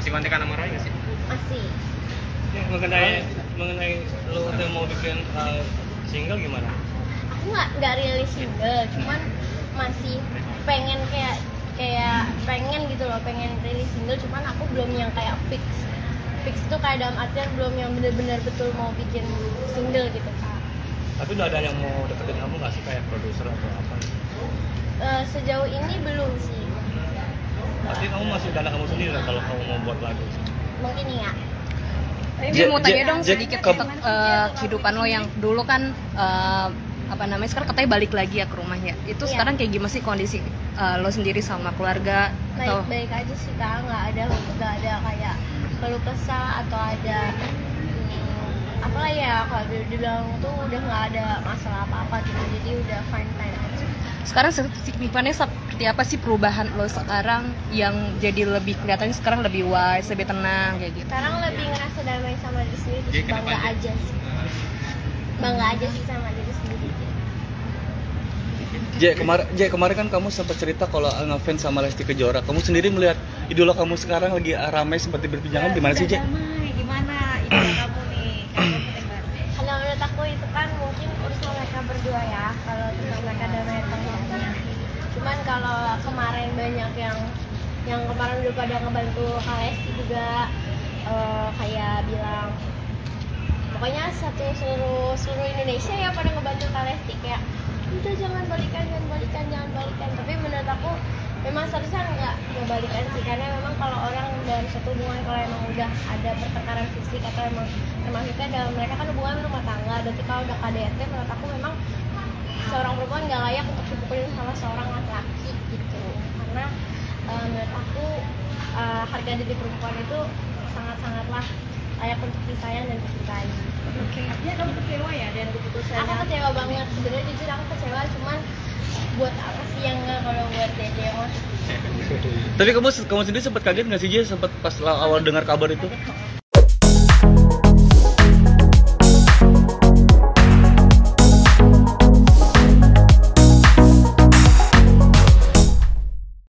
Masih kontekan sama Roy nggak sih? Masih. Ya, mengenai lo udah mau bikin single gimana? Aku nggak rilis single, cuman masih pengen kayak pengen gitu loh, pengen rilis single, cuman aku belum yang kayak fix itu kayak dalam artian belum yang benar-benar betul mau bikin single gitu Kak. Tapi udah ada yang mau deketin kamu nggak sih, kayak produser atau apa? Sejauh ini belum sih. Pasti kamu masih dana kamu sendiri lah kalau kamu mau buat lagu. Mungkin ya. Jadi mau tanya dong sedikit untuk kehidupan lo yang dulu kan sekarang katanya balik lagi ya ke rumahnya. Itu sekarang kayak gimana sih kondisi lo sendiri sama keluarga? Baik-baik aja sih Kak, nggak ada kayak keluh kesah atau ada apalah ya, kalau dibilang tuh udah nggak ada masalah apa-apa gitu, jadi udah fine aja. Sekarang signifikannya seperti apa sih perubahan lo sekarang yang jadi lebih kelihatannya sekarang lebih wise, lebih tenang kayak gitu? Sekarang lebih ngerasa damai sama diri sendiri, terus bangga aja sih sama diri sendiri. Kemarin kan kamu sempat cerita kalau ngefans sama Lesti Kejora. Kamu sendiri melihat idola kamu sekarang lagi ramai seperti berbincangan, gimana sih, Gimana idola kamu nih? Kalau menurut aku itu kan mungkin urusan mereka berdua ya, kalau tentang mereka damai atau enggaknya. Cuman kalau kemarin banyak yang kemarin udah pada ngebantu Kak Lesti juga, kayak bilang pokoknya seluruh Indonesia ya pada ngebantu Kak Lesti, kayak udah jangan balikan. Tapi menurut aku memang seharusnya nggak balikan sih, karena memang kalau orang dalam satu hubungan kalau emang udah ada pertengkaran fisik atau emang termasuknya dalam mereka kan hubungan rumah tangga, berarti kalau udah KDRT menurut aku memang seorang perempuan nggak layak untuk dipukulin sama seorang laki-laki gitu, karena menurut aku harga diri perempuan itu sangat-sangatlah layak untuk disayang dan dicintai. Oke. Artinya kamu kecewa ya dengan keputusan? Aku kecewa banget, sebenarnya jujur aku kecewa, cuman buat apa sih yang nggak, kalau buat Dede mah. Tapi kamu sendiri sempat kaget nggak sih, sempat pas awal dengar kabar itu?